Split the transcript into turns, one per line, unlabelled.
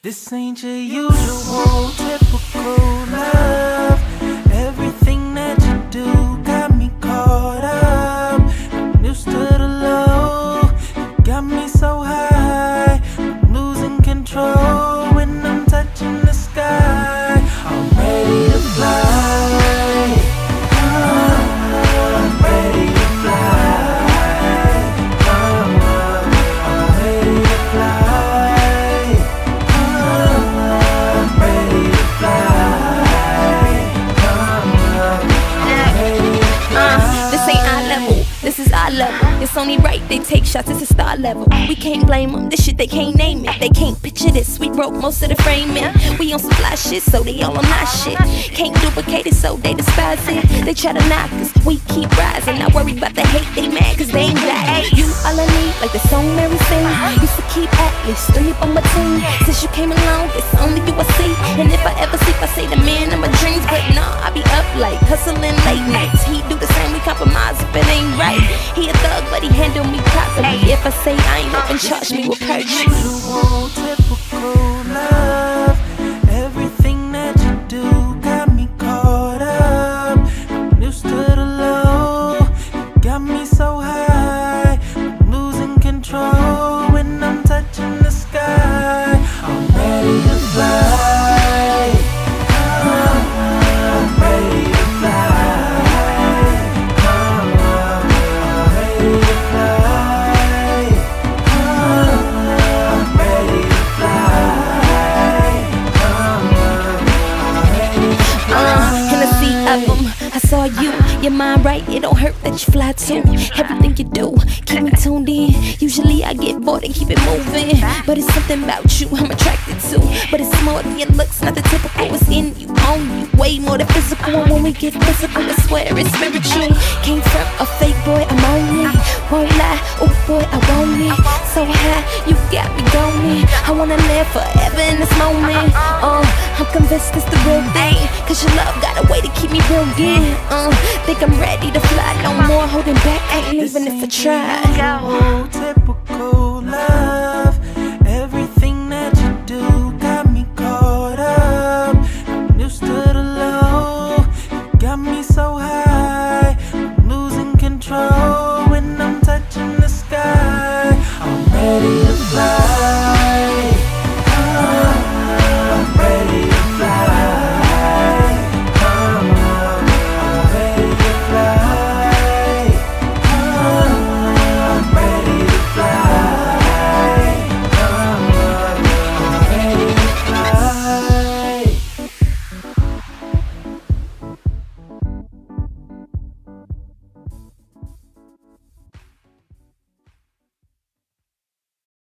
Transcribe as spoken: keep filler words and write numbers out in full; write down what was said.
This ain't your usual, typical love. Everything that you do got me caught up. I'm used to the low, you got me so high. I'm losing control when I'm touching the sky. I'm ready to fly. I'm ready to fly. I'm ready to fly.
This is our level, it's only right they take shots, it's a star level. We can't blame them, this shit they can't name it. They can't picture this, we broke most of the framing. We on some fly shit, so they all on our shit. Can't duplicate it, so they despise it. They try to knock us, we keep rising. Not worried about the hate, they mad cause they ain't got it. You all I need, like the song Mary sing. Used to keep at least three up on my team. Since you came along, it's only you I see. And if I ever sleep, I say the man of my dreams. But nah, I be up like hustling late nights. He do the same, we compromise if it ain't right. He a thug, but he handle me properly. If I say I ain't open, charge me with perjury.
Usual, typical love. Everything that you do got me caught up. I'm used to the low, you got me so high. I'm losing control when I'm touching the sky. I'm ready to fly. I'm ready to fly.
I saw you, your mind right, it don't hurt that you fly too. Everything you do, keep me tuned in. Usually I get bored and keep it moving, but it's something about you I'm attracted to. But it's more than your looks, not the typical. It's in you, on you, way more than physical. And when we get physical, I swear it's spiritual. Came from a fake boy, I'm on it. Won't lie, oh boy, I want it. So high, you got me going. I wanna live forever in this moment. Uh, I'm convinced it's the real thing, cause your love got a way to keep me real good. Uh, think I'm ready to fly, no more holding back, ain't even if I try.